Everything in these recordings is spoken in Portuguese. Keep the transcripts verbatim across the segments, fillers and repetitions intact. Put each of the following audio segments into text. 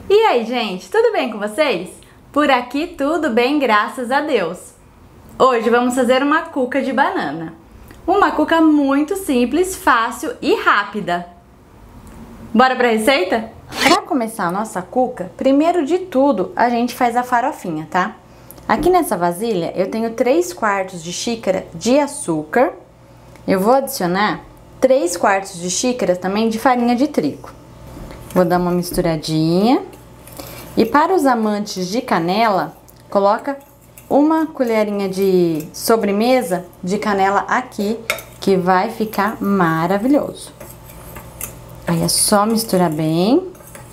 E aí, gente, tudo bem com vocês? Por aqui tudo bem, graças a Deus. Hoje vamos fazer uma cuca de banana. Uma cuca muito simples, fácil e rápida. Bora pra receita? Para começar a nossa cuca, primeiro de tudo a gente faz a farofinha, tá? Aqui nessa vasilha eu tenho três quartos de xícara de açúcar. Eu vou adicionar três quartos de xícara também de farinha de trigo. Vou dar uma misturadinha. E para os amantes de canela, coloca uma colherinha de sobremesa de canela aqui, que vai ficar maravilhoso. Aí é só misturar bem.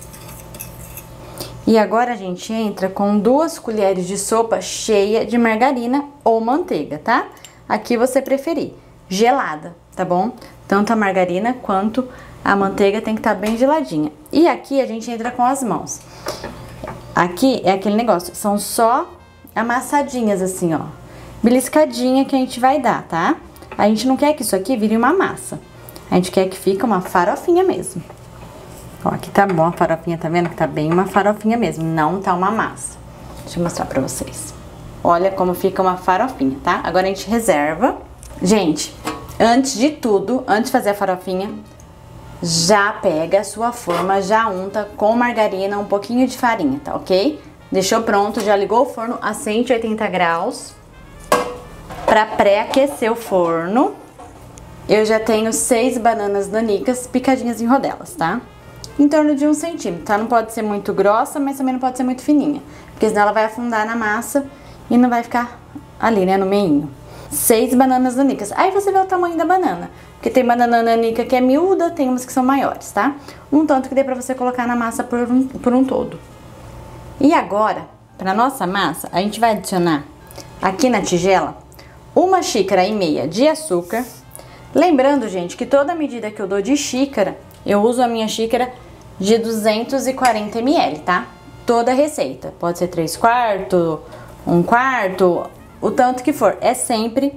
E agora a gente entra com duas colheres de sopa cheia de margarina ou manteiga, tá? Aqui você preferir, gelada, tá bom? Tanto a margarina quanto a manteiga tem que estar bem geladinha. E aqui a gente entra com as mãos. Aqui é aquele negócio, são só amassadinhas assim, ó. Beliscadinha que a gente vai dar, tá? A gente não quer que isso aqui vire uma massa. A gente quer que fique uma farofinha mesmo. Ó, aqui tá bom a farofinha, tá vendo? Que tá bem uma farofinha mesmo, não tá uma massa. Deixa eu mostrar pra vocês. Olha como fica uma farofinha, tá? Agora a gente reserva. Gente, antes de tudo, antes de fazer a farofinha, já pega a sua forma, já unta com margarina, um pouquinho de farinha, tá ok? Deixou pronto, já ligou o forno a cento e oitenta graus para pré-aquecer o forno. Eu já tenho seis bananas nanicas picadinhas em rodelas, tá? Em torno de um centímetro, tá? Não pode ser muito grossa, mas também não pode ser muito fininha, porque senão ela vai afundar na massa e não vai ficar ali, né, no meinho. Seis bananas nanicas. Aí você vê o tamanho da banana, porque tem banana nanica que é miúda, tem umas que são maiores, tá? Um tanto que dê pra você colocar na massa por um, por um todo. E agora, pra nossa massa, a gente vai adicionar aqui na tigela uma xícara e meia de açúcar. Lembrando, gente, que toda medida que eu dou de xícara, eu uso a minha xícara de duzentos e quarenta mililitros, tá? Toda receita. Pode ser três quartos, um quarto, o tanto que for. É sempre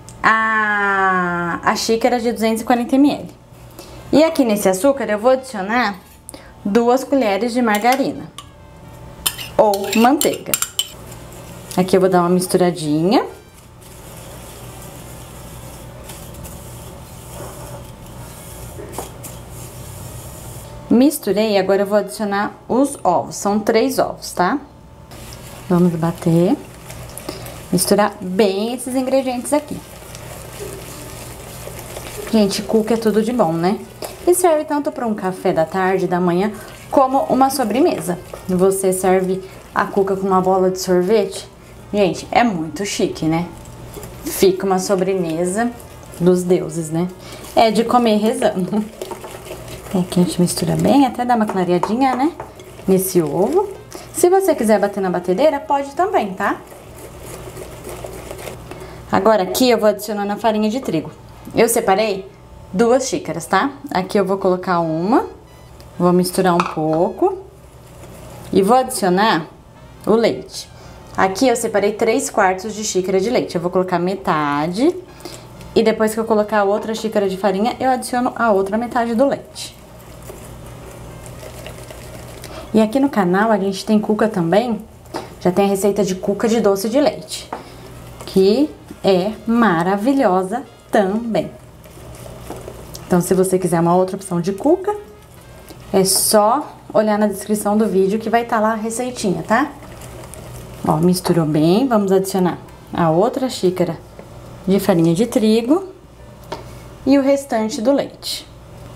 a, a xícara de duzentos e quarenta mililitros. E aqui nesse açúcar eu vou adicionar duas colheres de margarina ou manteiga. Aqui eu vou dar uma misturadinha. Misturei, agora eu vou adicionar os ovos. São três ovos, tá? Vamos bater. Misturar bem esses ingredientes aqui. Gente, cuca é tudo de bom, né? E serve tanto para um café da tarde, da manhã, como uma sobremesa. Você serve a cuca com uma bola de sorvete. Gente, é muito chique, né? Fica uma sobremesa dos deuses, né? É de comer rezando. Aqui a gente mistura bem, até dar uma clareadinha, né? Nesse ovo. Se você quiser bater na batedeira, pode também, tá? Agora aqui eu vou adicionando a farinha de trigo. Eu separei duas xícaras, tá? Aqui eu vou colocar uma, vou misturar um pouco e vou adicionar o leite. Aqui eu separei três quartos de xícara de leite. Eu vou colocar metade e depois que eu colocar a outra xícara de farinha, eu adiciono a outra metade do leite. E aqui no canal a gente tem cuca também, já tem a receita de cuca de doce de leite, que é maravilhosa também. Então, se você quiser uma outra opção de cuca, é só olhar na descrição do vídeo que vai estar lá a receitinha, tá? Ó, misturou bem, vamos adicionar a outra xícara de farinha de trigo e o restante do leite.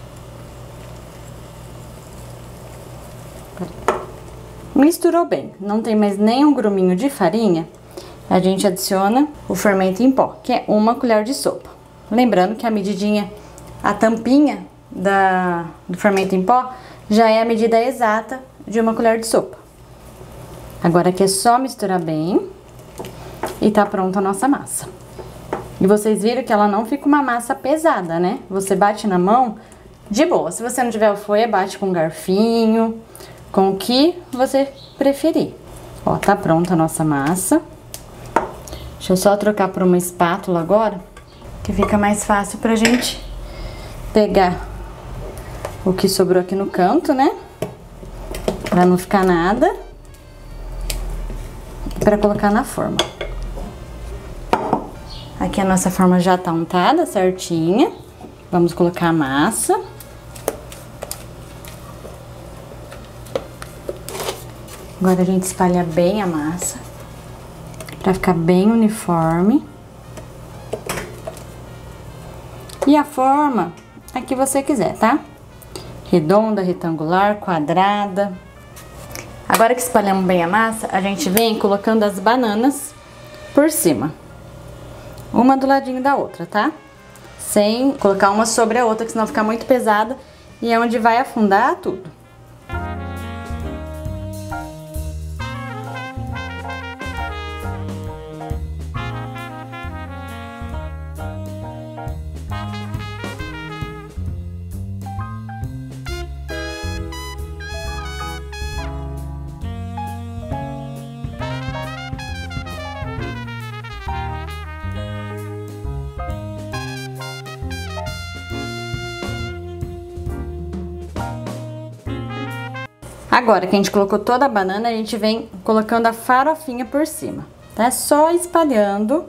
Misturou bem, não tem mais nem um gruminho de farinha, a gente adiciona o fermento em pó, que é uma colher de sopa. Lembrando que a medidinha, a tampinha da, do fermento em pó, já é a medida exata de uma colher de sopa. Agora aqui é só misturar bem e tá pronta a nossa massa. E vocês viram que ela não fica uma massa pesada, né? Você bate na mão de boa. Se você não tiver o fouet, bate com um garfinho, com o que você preferir. Ó, tá pronta a nossa massa. Deixa eu só trocar por uma espátula agora, que fica mais fácil pra gente pegar o que sobrou aqui no canto, né? Pra não ficar nada. Pra colocar na forma. Aqui a nossa forma já tá untada, certinha. Vamos colocar a massa. Agora a gente espalha bem a massa, pra ficar bem uniforme. E a forma é que você quiser, tá? Redonda, retangular, quadrada. Agora que espalhamos bem a massa, a gente vem colocando as bananas por cima. Uma do ladinho da outra, tá? Sem colocar uma sobre a outra, que senão fica muito pesada e é onde vai afundar tudo. Agora que a gente colocou toda a banana, a gente vem colocando a farofinha por cima, tá? Só espalhando.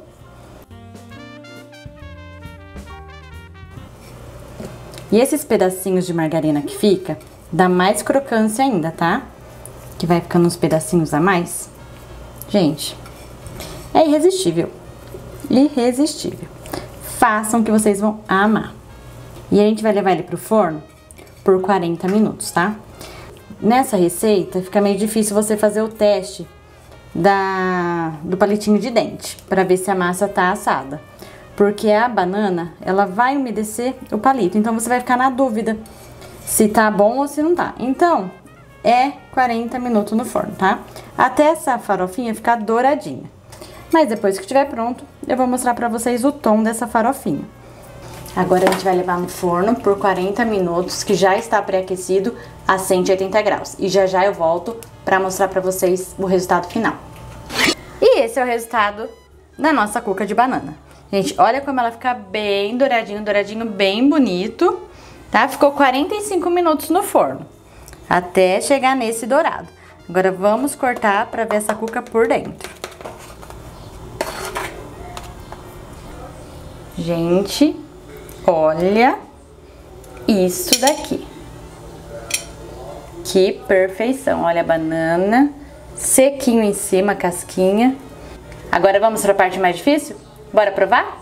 E esses pedacinhos de margarina que fica, dá mais crocância ainda, tá? Que vai ficando uns pedacinhos a mais. Gente, é irresistível. Irresistível. Façam que vocês vão amar. E a gente vai levar ele pro forno por quarenta minutos, tá? Nessa receita, fica meio difícil você fazer o teste da, do palitinho de dente, para ver se a massa tá assada. Porque a banana, ela vai umedecer o palito, então você vai ficar na dúvida se tá bom ou se não tá. Então, é quarenta minutos no forno, tá? Até essa farofinha ficar douradinha. Mas depois que estiver pronto, eu vou mostrar pra vocês o tom dessa farofinha. Agora a gente vai levar no forno por quarenta minutos, que já está pré-aquecido a cento e oitenta graus. E já já eu volto para mostrar para vocês o resultado final. E esse é o resultado da nossa cuca de banana. Gente, olha como ela fica bem douradinho, douradinho, bem bonito, tá? Ficou quarenta e cinco minutos no forno, até chegar nesse dourado. Agora vamos cortar para ver essa cuca por dentro. Gente, olha isso daqui. Que perfeição. Olha a banana, sequinho em cima, casquinha. Agora vamos para a parte mais difícil? Bora provar?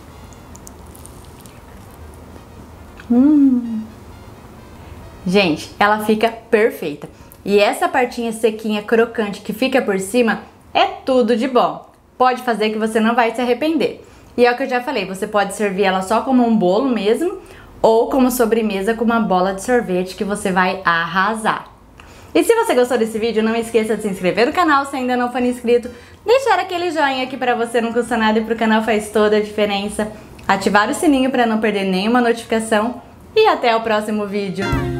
Hum. Gente, ela fica perfeita. E essa partinha sequinha, crocante que fica por cima é tudo de bom. Pode fazer que você não vai se arrepender. E é o que eu já falei, você pode servir ela só como um bolo mesmo, ou como sobremesa com uma bola de sorvete que você vai arrasar. E se você gostou desse vídeo, não esqueça de se inscrever no canal se ainda não for inscrito, deixar aquele joinha aqui pra você, não custa nada e pro canal faz toda a diferença, ativar o sininho pra não perder nenhuma notificação e até o próximo vídeo.